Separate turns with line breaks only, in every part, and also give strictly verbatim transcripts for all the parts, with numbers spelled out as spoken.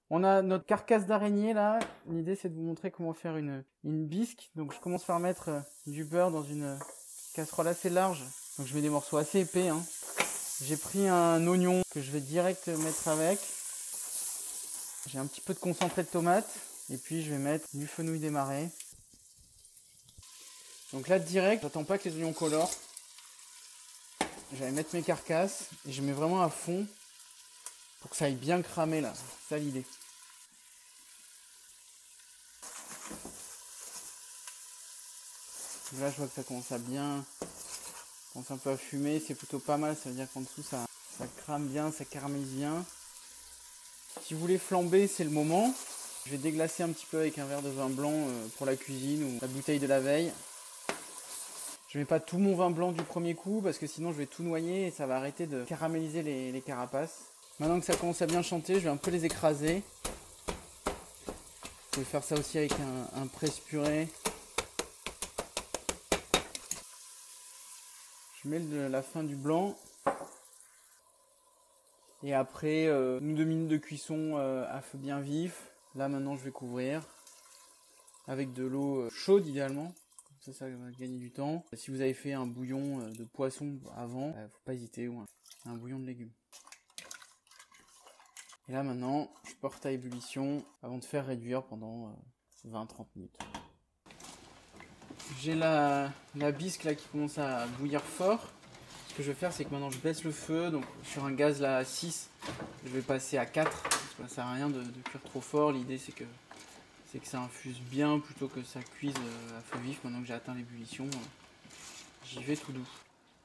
On a notre carcasse d'araignée là. L'idée c'est de vous montrer comment faire une, une bisque. Donc je commence par mettre euh, du beurre dans une euh, casserole assez large. Donc je mets des morceaux assez épais. Hein. J'ai pris un oignon que je vais direct mettre avec. J'ai un petit peu de concentré de tomate. Et puis je vais mettre du fenouil démarré. Donc là direct, j'attends pas que les oignons colorent. Je vais mettre mes carcasses et je mets vraiment à fond pour que ça aille bien cramer là. C'est ça l'idée. Là je vois que ça commence à bien, commence un peu à fumer, c'est plutôt pas mal, ça veut dire qu'en dessous ça, ça crame bien, ça caramélise bien. Si vous voulez flamber, c'est le moment. Je vais déglacer un petit peu avec un verre de vin blanc pour la cuisine ou la bouteille de la veille. Je mets pas tout mon vin blanc du premier coup parce que sinon je vais tout noyer et ça va arrêter de caraméliser les, les carapaces. Maintenant que ça commence à bien chanter, je vais un peu les écraser. Vous pouvez faire ça aussi avec un, un presse-purée. Je mets de la fin du blanc. Et après, euh, une deux minutes de cuisson euh, à feu bien vif. Là maintenant je vais couvrir. Avec de l'eau chaude idéalement. Comme ça, ça va gagner du temps. Si vous avez fait un bouillon de poisson avant, euh, faut pas hésiter, ou un, un bouillon de légumes. Et là maintenant, je porte à ébullition avant de faire réduire pendant euh, vingt à trente minutes. J'ai la, la bisque là qui commence à bouillir fort. Ce que je vais faire, c'est que maintenant je baisse le feu. Donc sur un gaz là à six, je vais passer à quatre. Parce que ça sert à rien de, de cuire trop fort. L'idée c'est que, c'est que ça infuse bien plutôt que ça cuise à feu vif. Maintenant que j'ai atteint l'ébullition, j'y vais tout doux.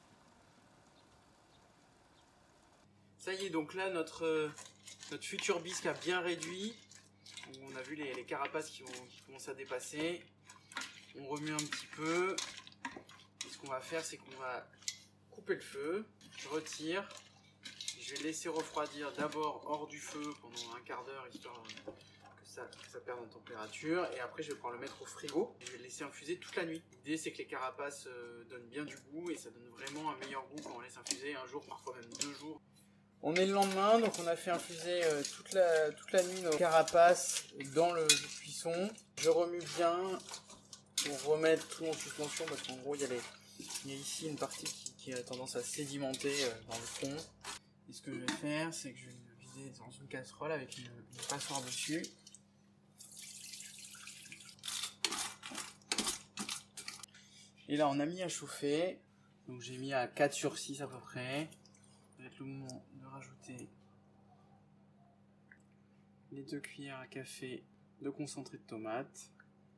Ça y est, donc là notre, euh, notre futur bisque a bien réduit. On a vu les, les carapaces qui, ont, qui commencent à dépasser. On remue un petit peu. Et ce qu'on va faire, c'est qu'on va couper le feu. Je retire. Je vais laisser refroidir d'abord hors du feu pendant un quart d'heure, histoire que ça, que ça perde en température. Et après, je vais pouvoir le mettre au frigo. Je vais le laisser infuser toute la nuit. L'idée, c'est que les carapaces euh, donnent bien du goût et ça donne vraiment un meilleur goût quand on laisse infuser un jour, parfois même deux jours. On est le lendemain, donc on a fait infuser euh, toute, la, toute la nuit nos carapaces dans le jus de cuisson. Je remue bien pour remettre tout en suspension parce qu'en gros il y, a les, il y a ici une partie qui, qui a tendance à sédimenter euh, dans le fond. Et ce que je vais faire, c'est que je vais le vider dans une casserole avec une, une passoire dessus. Et là on a mis à chauffer, donc j'ai mis à quatre sur six à peu près. Ça va être le moment de rajouter les deux cuillères à café de concentré de tomate.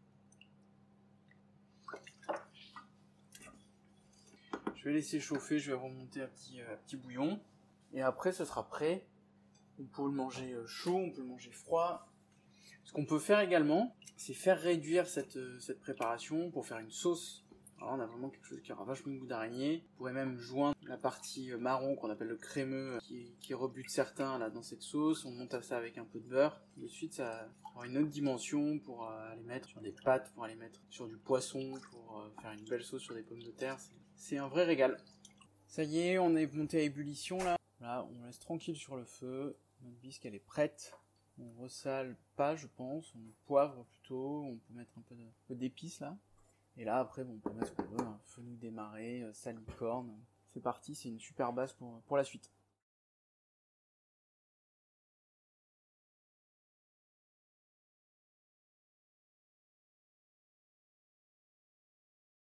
Je vais laisser chauffer, je vais remonter à petit, à petit bouillon. Et après, ce sera prêt. On peut le manger chaud, on peut le manger froid. Ce qu'on peut faire également, c'est faire réduire cette, cette préparation pour faire une sauce. Alors on a vraiment quelque chose qui aura vachement de goût d'araignée. On pourrait même joindre la partie marron qu'on appelle le crémeux qui, qui rebute certains là dans cette sauce. On monte à ça avec un peu de beurre. Et ensuite ça aura une autre dimension pour euh, aller mettre sur des pâtes, pour aller mettre sur du poisson, pour euh, faire une belle sauce sur des pommes de terre. C'est un vrai régal. Ça y est, on est monté à ébullition là. Là, on laisse tranquille sur le feu. Notre bisque elle est prête. On ressale pas, je pense. On poivre plutôt. On peut mettre un peu, de, un peu d'épices là. Et là, après, bon, on peut mettre ce qu'on veut, un fenouil démarré, salicorne. C'est parti, c'est une super base pour, pour la suite.